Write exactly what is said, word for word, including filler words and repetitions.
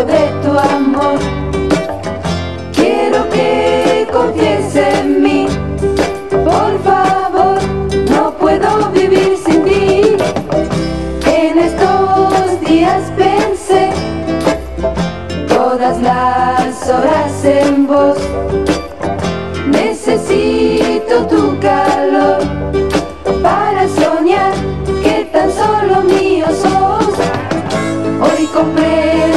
de tu amor. Quiero que confíes en mí, por favor, no puedo vivir sin ti. En estos días pensé todas las horas en vos. Necesito tu calor para soñar que tan solo mío sos. Hoy compré